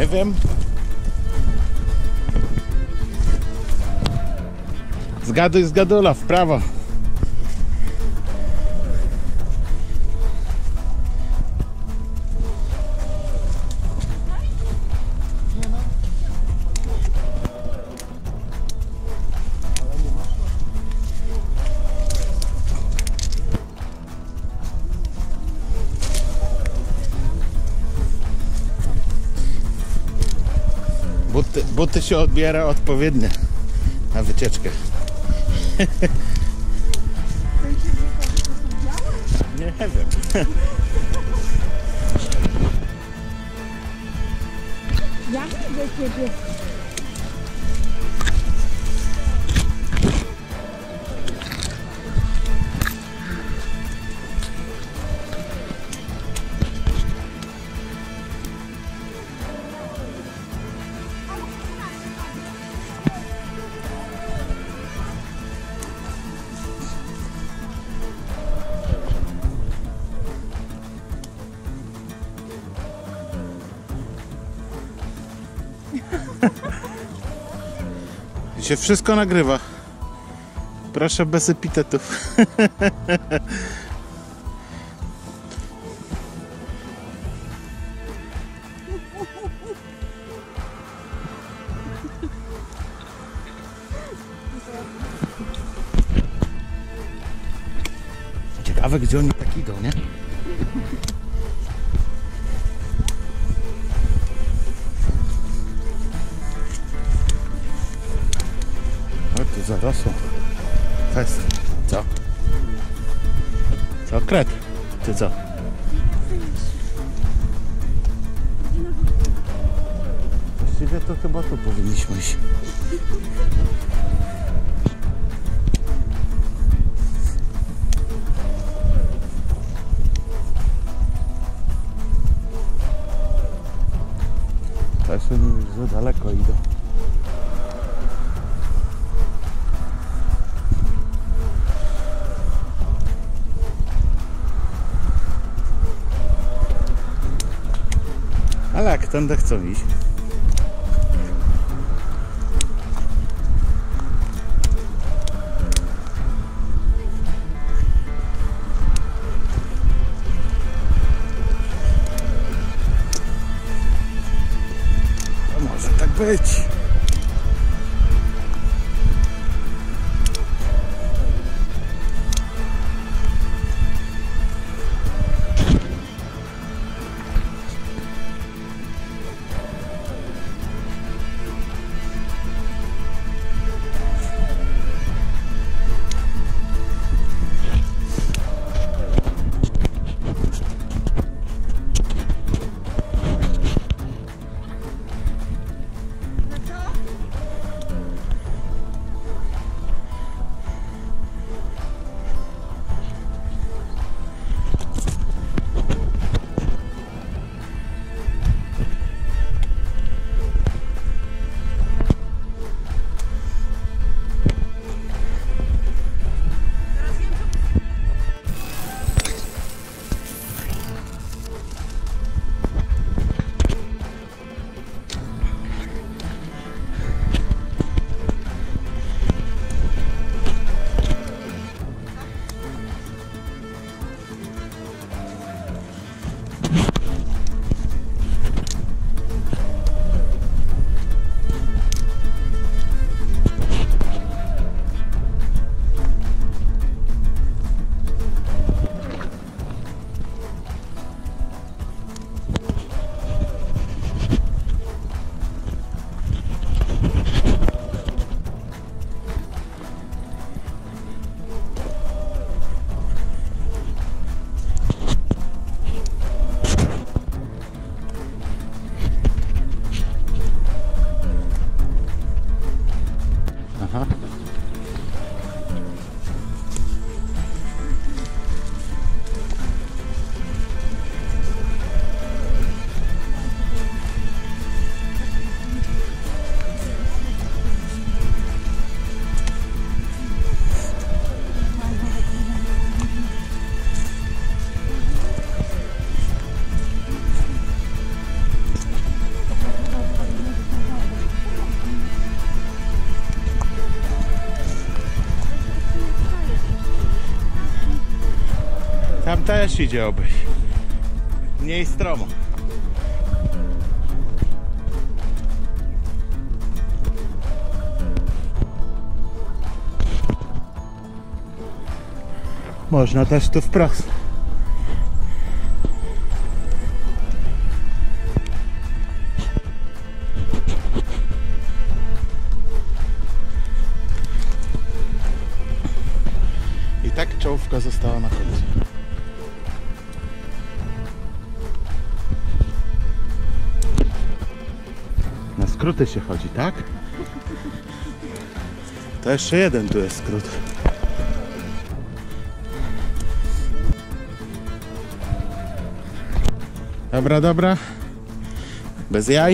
wiem. Zgaduj z gadula, w prawo. Buty się odbiera odpowiednio na wycieczkę. Nie wiem. Ja widzę ciebie. I się wszystko nagrywa. Proszę bez epitetów. Ciekawe, gdzie oni tak idą, nie? O, tu zarosło. Fest. Co? Co? Kret? Ty co? Właściwie to chyba tu powinniśmy iść. Też już za daleko idą. Ale jak tędy chcą iść? To może tak być. No co? też idzie obejść. Mniej stromo. Można też tu wprost. I tak czołówka została na końcu. Na skróty się chodzi, tak? To jeszcze jeden tu jest skrót. Dobra, dobra. Bez jaj.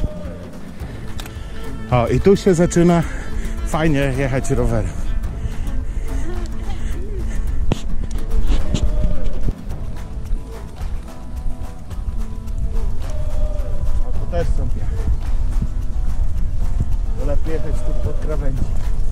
O, i tu się zaczyna fajnie jechać rowerem. O, tu też są piachy. To lepiej jechać tu pod krawędzi.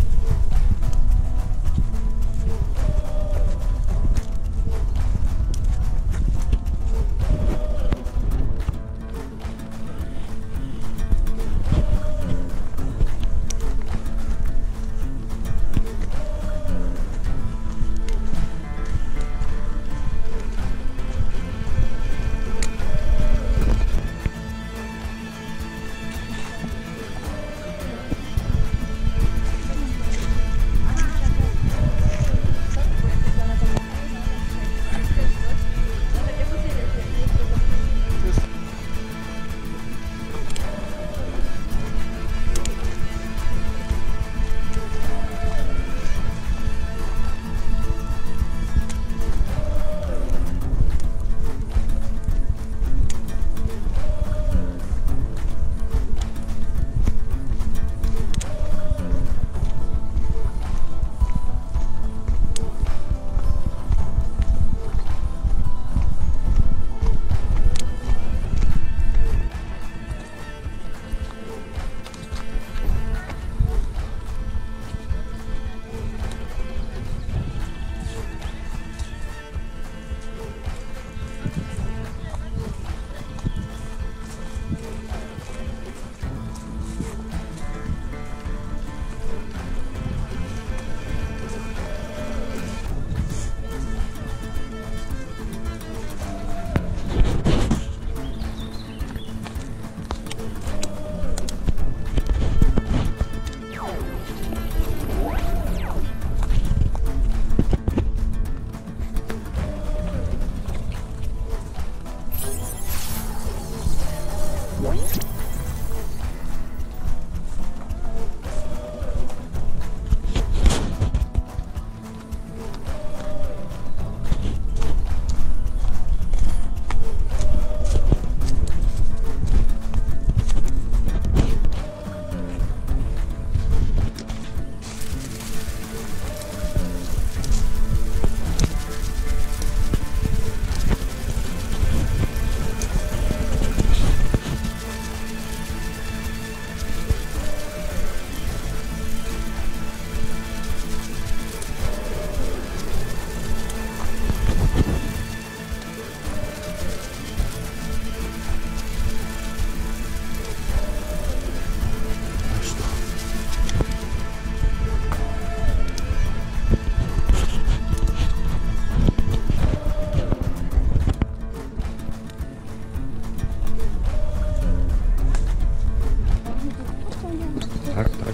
Tak, tak.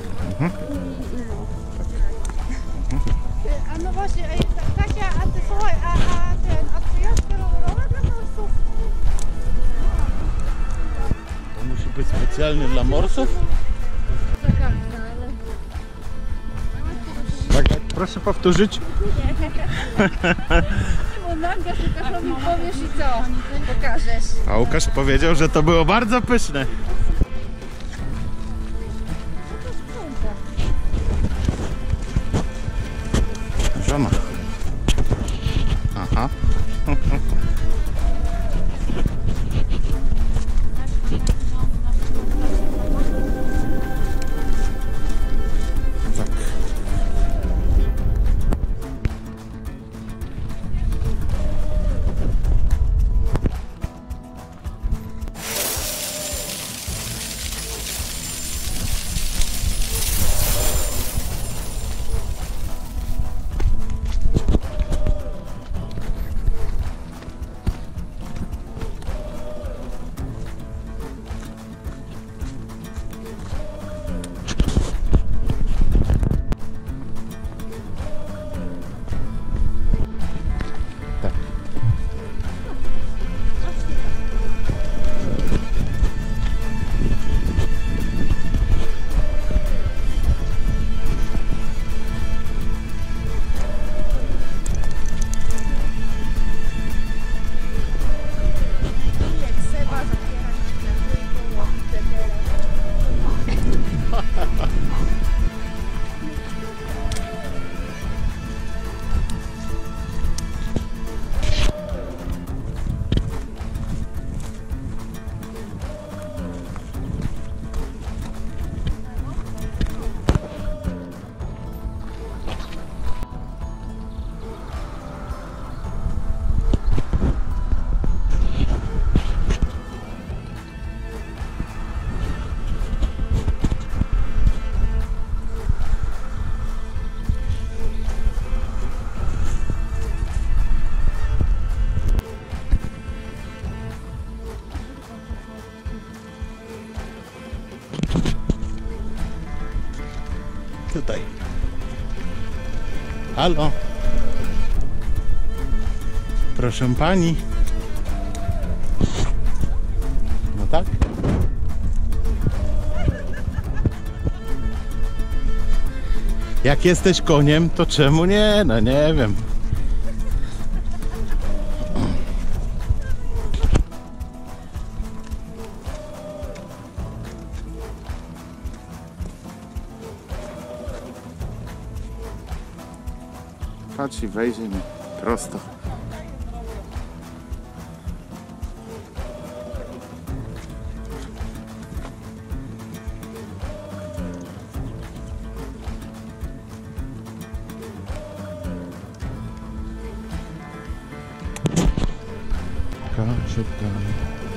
A no właśnie, Kasia, a ty słuchaj, a ty jakie rowerowe dla morsów? To musi być specjalny dla morsów? Tak, tak. Proszę powtórzyć. Bo nagle Łukaszowi powiesz i co? Pokażesz. A Łukasz powiedział, że to było bardzo pyszne. Żona. Aha. Tak. tutaj. Halo. Proszę pani. No tak? Jak jesteś koniem, to czemu nie? No nie wiem. Patrz i wejdzie mi prosto. Kasia tam.